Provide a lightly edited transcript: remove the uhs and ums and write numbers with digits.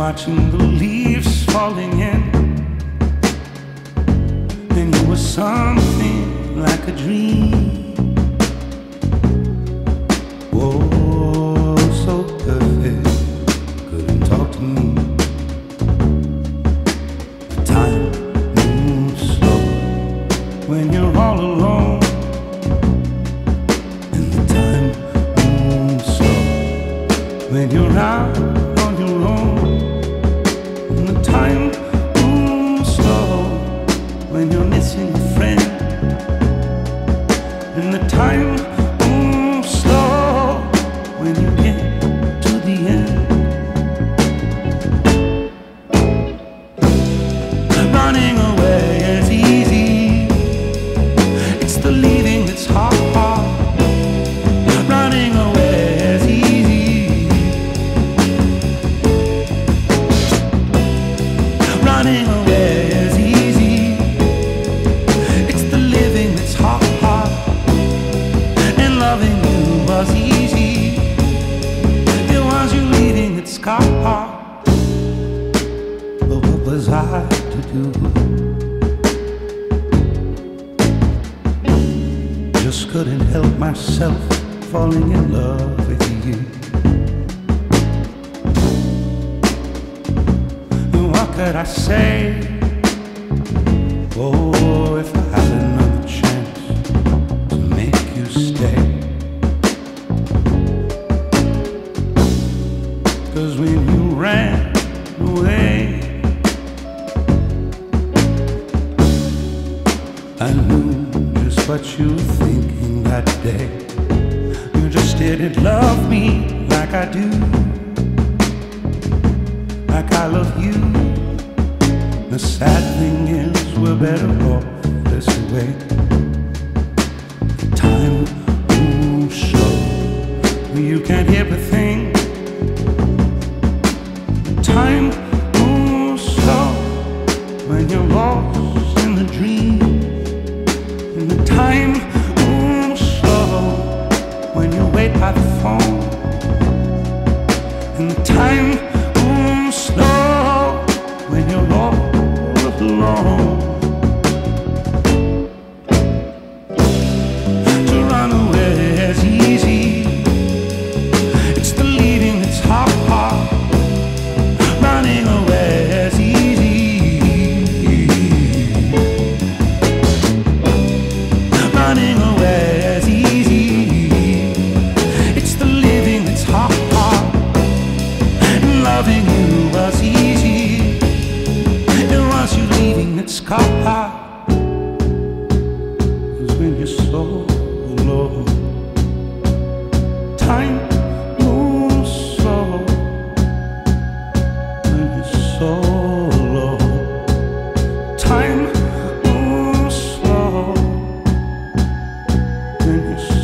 watching the leaves falling in, and you were something like a dream. Oh, so perfect, couldn't talk to me. The time moves slow when you're all alone, and the time moves slow when you're out on your own. And the time moves slow when you're missing a friend. And the time moves slow when you get to the end. Running away is easy, it's the leaving that's hard. Running away is easy, running away is easy, it's the living that's hard. And loving you was easy, it was you leaving that's hard. But what was I to do? Just couldn't help myself falling in love with you. And what could I say? Oh, if I had another chance to make you stay. 'Cause when you ran away, I knew just what you were thinking that day. You just didn't love me like I do, like I love you. The sad thing is we're better off this way. Time moves slow, you can't hear a thing. Time moves slow when you're lost in the dream. And the time moves slow when you wait by the phone. And the time moves slow when you're all alone. To run away is easy, it's the leaving that's hard. Running away is easy, running away is easy, it's the living that's hard. And loving you was easy, it was you leaving that's hard. 'Cause when you're so alone, time moves slow. When you're so alone, time moves slow. When you're